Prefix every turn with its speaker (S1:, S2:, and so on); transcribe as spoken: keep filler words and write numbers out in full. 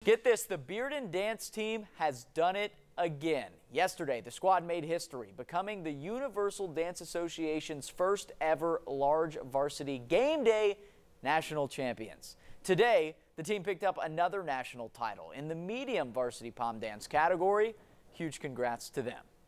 S1: Get this, the Bearden Dance team has done it again. Yesterday, the squad made history, becoming the Universal Dance Association's first ever large varsity game day national champions. Today, the team picked up another national title in the medium varsity pom dance category. Huge congrats to them.